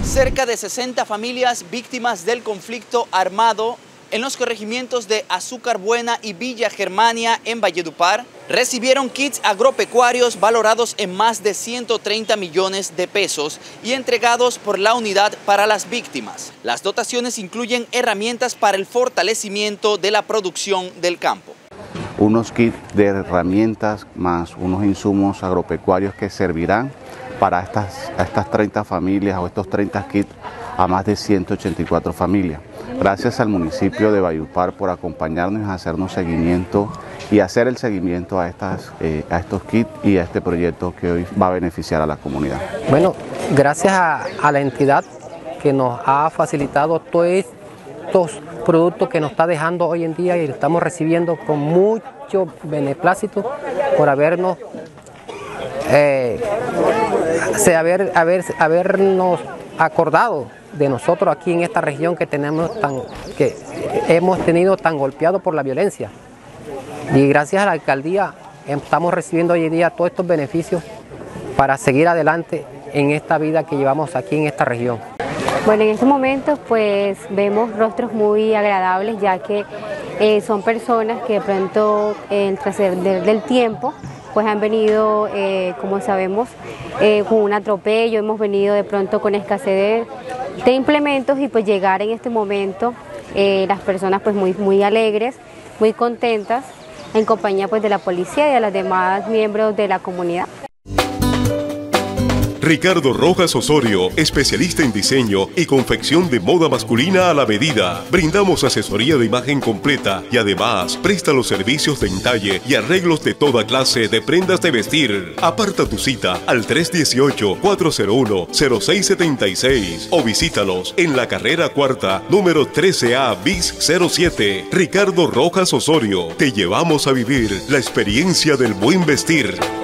Cerca de 60 familias víctimas del conflicto armado en los corregimientos de Azúcar Buena y Villa Germania en Valledupar recibieron kits agropecuarios valorados en más de 130 millones de pesos y entregados por la Unidad para las Víctimas. Las dotaciones incluyen herramientas para el fortalecimiento de la producción del campo. Unos kits de herramientas más unos insumos agropecuarios que servirán para estas 30 familias o estos 30 kits a más de 184 familias. Gracias al municipio de Valledupar por acompañarnos y hacernos seguimiento y hacer el seguimiento a estos kits y a este proyecto que hoy va a beneficiar a la comunidad. Bueno, gracias a la entidad que nos ha facilitado todos estos productos que nos está dejando hoy en día y estamos recibiendo con mucho beneplácito por habernos habernos acordado de nosotros aquí en esta región que hemos tenido tan golpeado por la violencia. Y gracias a la alcaldía estamos recibiendo hoy en día todos estos beneficios para seguir adelante en esta vida que llevamos aquí en esta región. Bueno, en este momento pues vemos rostros muy agradables, ya que son personas que de pronto en el trascender del tiempo pues han venido, como sabemos, con un atropello, hemos venido de pronto con escasez de implementos y pues llegar en este momento las personas pues muy alegres, muy contentas, en compañía pues de la policía y de los demás miembros de la comunidad. Ricardo Rojas Osorio, especialista en diseño y confección de moda masculina a la medida. Brindamos asesoría de imagen completa y además presta los servicios de entalle y arreglos de toda clase de prendas de vestir. Aparta tu cita al 318-401-0676 o visítalos en la carrera cuarta, número 13A bis 07. Ricardo Rojas Osorio, te llevamos a vivir la experiencia del buen vestir.